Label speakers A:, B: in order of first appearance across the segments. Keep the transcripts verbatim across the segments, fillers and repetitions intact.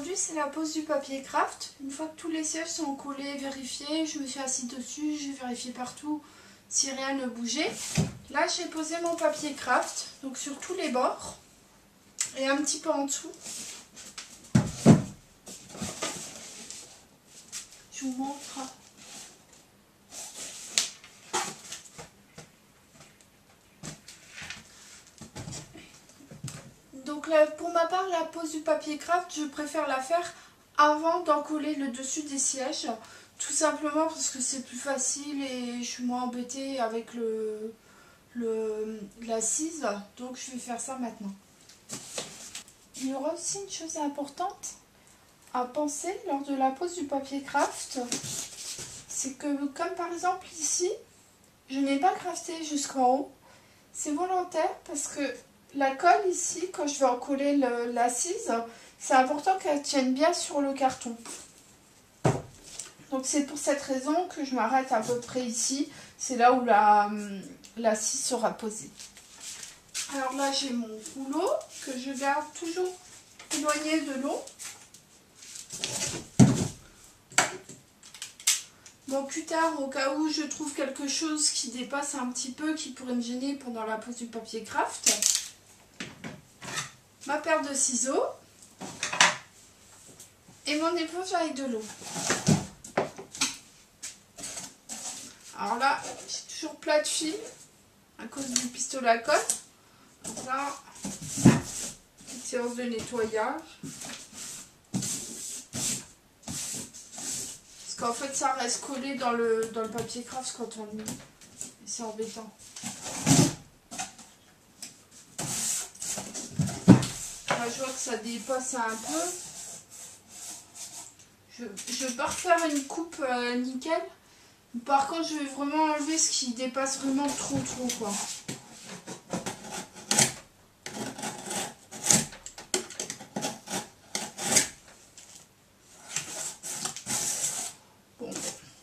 A: aujourd'hui, c'est la pose du papier craft. Une fois que tous les sièges sont collés, vérifiés, je me suis assise dessus, j'ai vérifié partout si rien ne bougeait. Là, j'ai posé mon papier craft, donc sur tous les bords et un petit peu en dessous. Je vous montre. Donc là, pour ma part, la pose du papier craft, je préfère la faire avant d'encoller le dessus des sièges. Tout simplement parce que c'est plus facile et je suis moins embêtée avec le, le, l'assise. Donc je vais faire ça maintenant. Il y aura aussi une chose importante à penser lors de la pose du papier craft. C'est que comme par exemple ici, je n'ai pas crafté jusqu'en haut. C'est volontaire parce que la colle ici, quand je vais encoller l'assise, c'est important qu'elle tienne bien sur le carton. Donc c'est pour cette raison que je m'arrête à peu près ici. C'est là où l'assise sera posée. Alors là j'ai mon rouleau que je garde toujours éloigné de l'eau. Mon cutter au cas où je trouve quelque chose qui dépasse un petit peu, qui pourrait me gêner pendant la pose du papier craft. Ma paire de ciseaux. Et mon éponge avec de l'eau. Alors là, j'ai toujours plat de fil à cause du pistolet à colle. Donc là, petite séance de nettoyage. Parce qu'en fait, ça reste collé dans le, dans le papier craft quand on le met. Et c'est embêtant. Là, je vois que ça dépasse un peu. Je, je vais pas refaire une coupe euh, nickel. Par contre, je vais vraiment enlever ce qui dépasse vraiment trop trop quoi. Bon.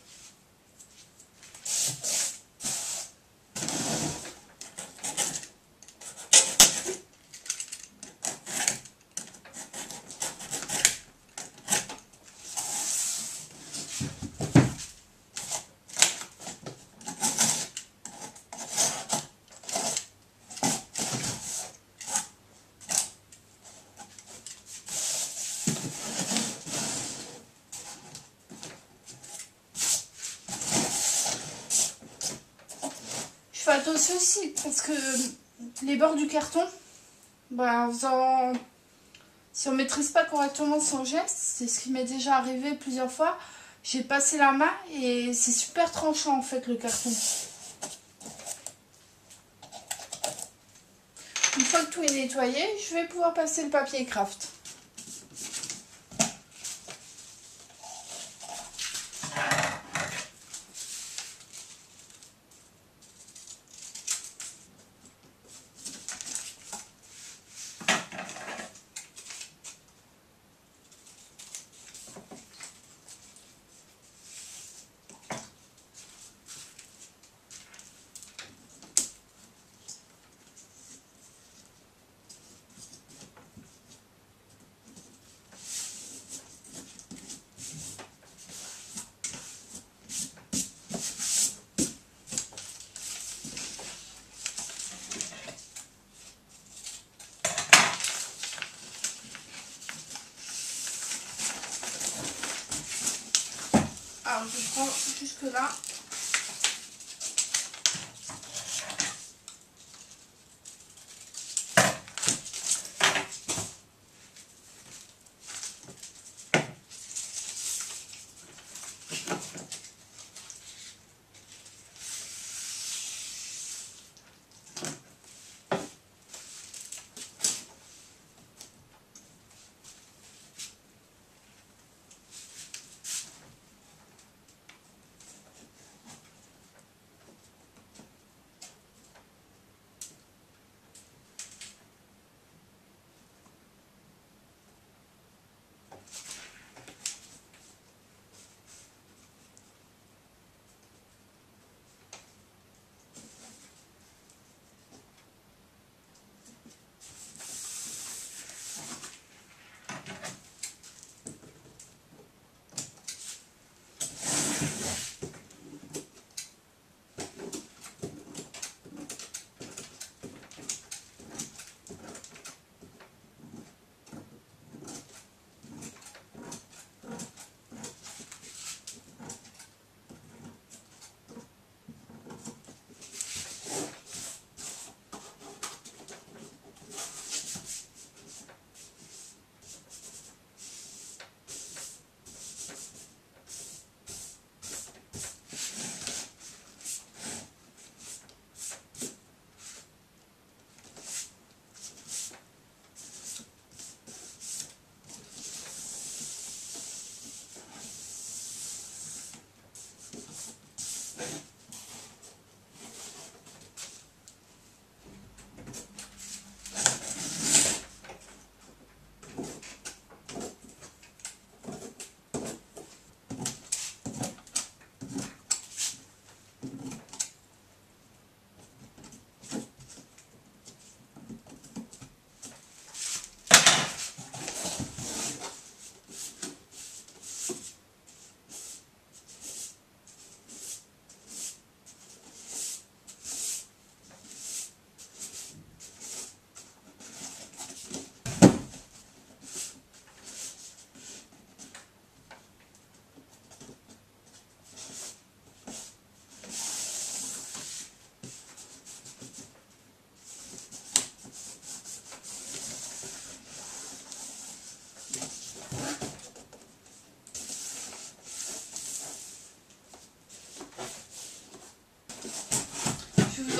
A: Je fais attention aussi parce que les bords du carton, ben, en... si on ne maîtrise pas correctement son geste, c'est ce qui m'est déjà arrivé plusieurs fois, j'ai passé la main et c'est super tranchant en fait le carton. Une fois que tout est nettoyé, je vais pouvoir passer le papier craft. Alors je prends jusque là.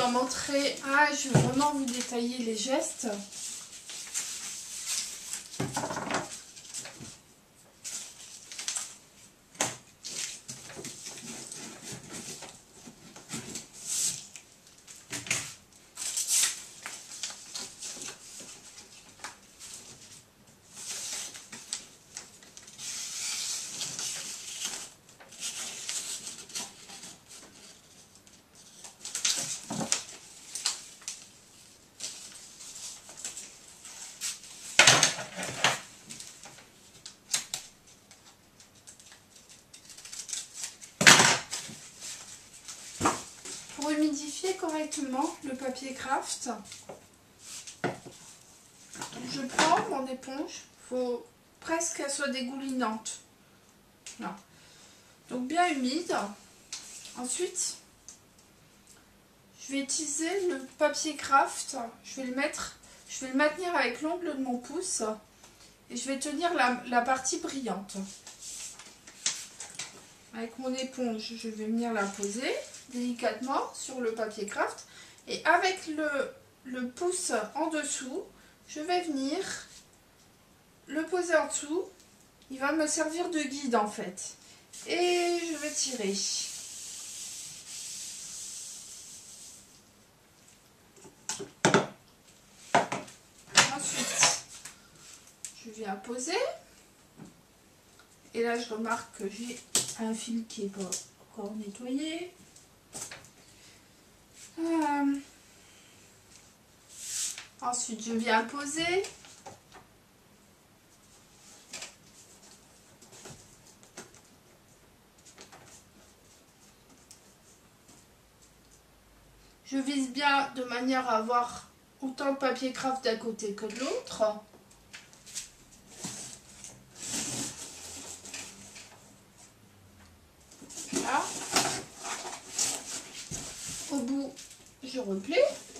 A: dois montrer... Ah, je vais vraiment vous détailler les gestes. Pour humidifier correctement le papier craft, je prends mon éponge, il faut presque qu'elle soit dégoulinante. Voilà. Donc bien humide. Ensuite, je vais utiliser le papier craft, je vais le mettre, je vais le maintenir avec l'ongle de mon pouce et je vais tenir la, la partie brillante. Avec mon éponge, je vais venir la poser délicatement sur le papier craft et avec le, le pouce en dessous, je vais venir le poser en dessous. Il va me servir de guide en fait. Et je vais tirer. Ensuite, je viens poser. Et là, je remarque que j'ai un fil qui n'est pas encore nettoyé. Euh... Ensuite, je viens poser. Je vise bien de manière à avoir autant de papier craft d'un côté que de l'autre. Là. Au bout, je replie.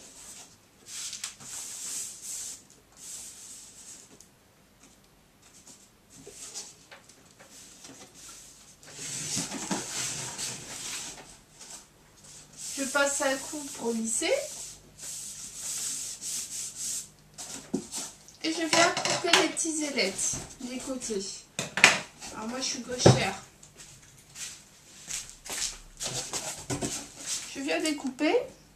A: Je passe un coup pour lisser. Et je viens couper les petits ailettes des côtés. Alors moi je suis gauchère. Je viens découper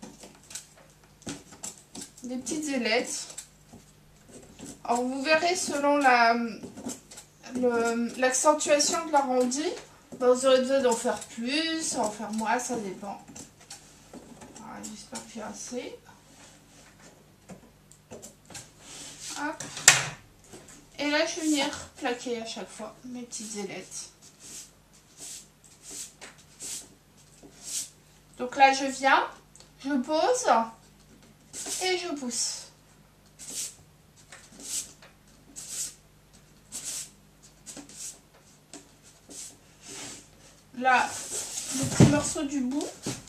A: des petites ailettes. Alors vous verrez selon la l'accentuation de l'arrondi, ben vous aurez besoin d'en faire plus, en faire moins, ça dépend. J'espère que j'ai assez. Hop. Et là, je vais venir plaquer à chaque fois mes petites ailettes. Donc là, je viens, je pose et je pousse. Là, le petit morceau du bout.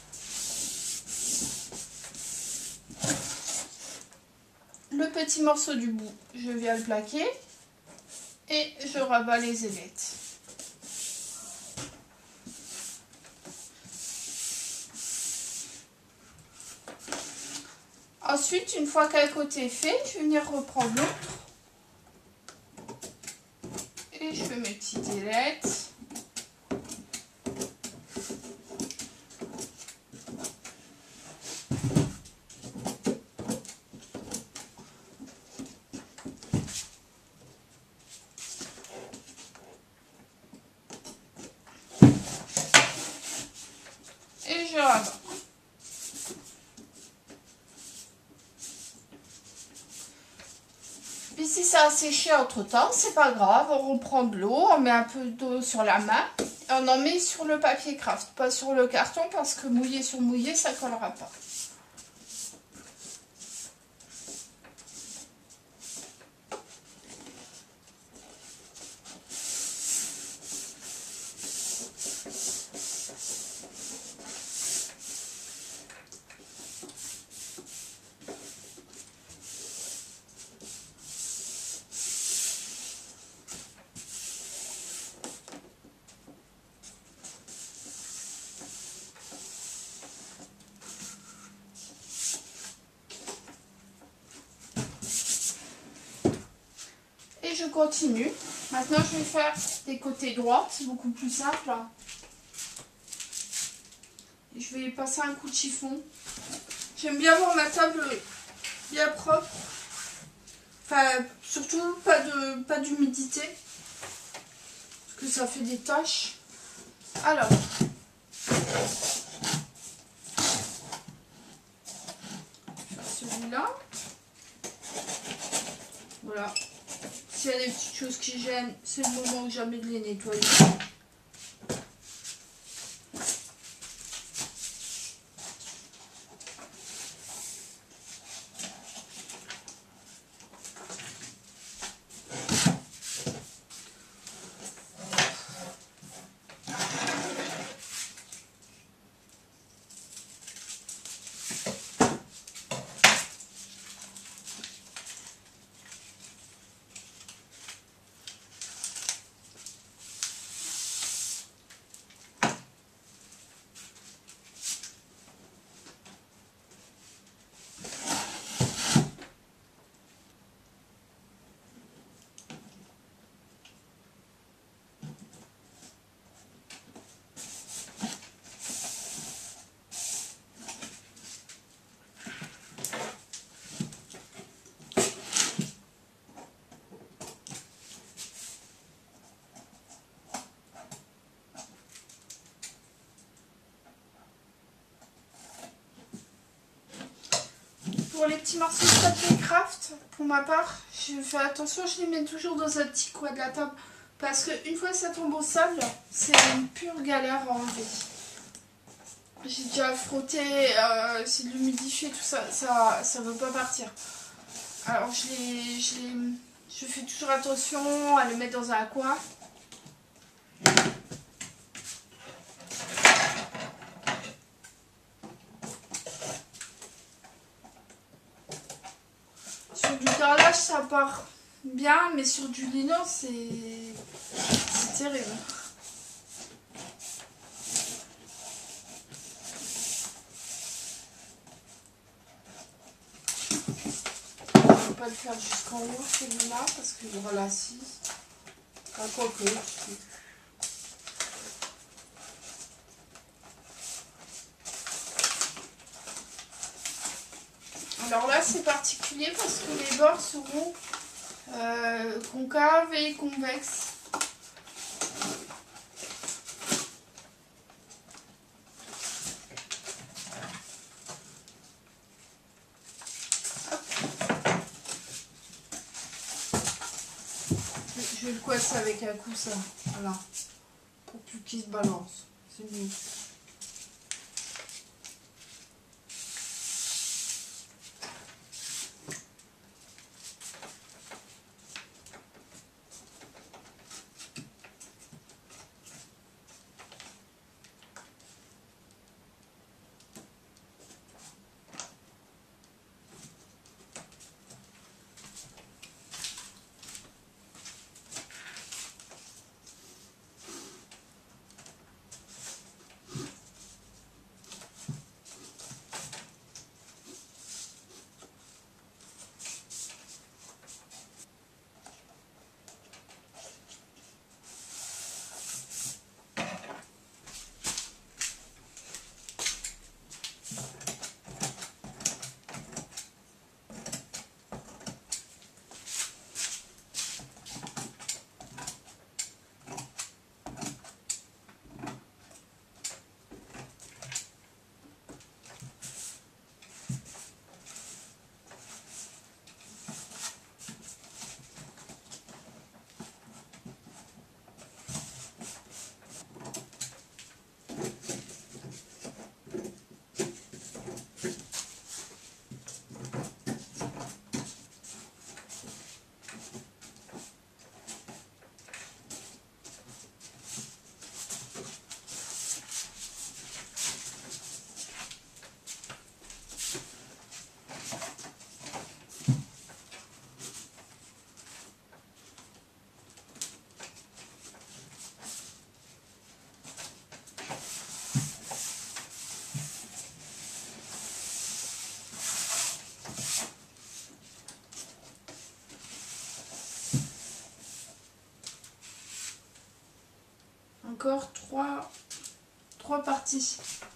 A: Le petit morceau du bout, je viens le plaquer et je rabats les ailettes. Ensuite, une fois qu'un côté est fait, je vais venir reprendre l'autre. Et je fais mes petites ailettes. Et je rabats. Puis si ça a séché entre temps, c'est pas grave, on reprend de l'eau, on met un peu d'eau sur la main et on en met sur le papier craft, pas sur le carton parce que mouillé sur mouillé, ça collera pas. et je continue. Maintenant je vais faire des côtés droits, c'est beaucoup plus simple. Et je vais passer un coup de chiffon. J'aime bien avoir ma table bien propre. Enfin, surtout pas de pas d'humidité. Parce que ça fait des taches. Alors. Celui-là. Voilà. S'il y a des petites choses qui gênent, c'est le moment jamais de les nettoyer. Pour les petits morceaux de papier craft, pour ma part, je fais attention, je les mets toujours dans un petit coin de la table. Parce qu'une fois que ça tombe au sol, c'est une pure galère à enlever. J'ai déjà frotté, euh, c'est de l'humidifier, tout ça, ça ça veut pas partir. Alors je les, je les, je fais toujours attention à les mettre dans un coin. Sur du carrelage ça part bien, mais sur du lino c'est c'est terrible. Je vais pas le faire jusqu'en haut celui-là parce qu'il y aura l'assise. Enfin, quoi que. Alors là c'est particulier parce que les bords seront euh, concaves et convexes. Je vais le coincer avec un coussin, voilà, pour plus qu'il se balance, c'est mieux. encore trois, trois parties.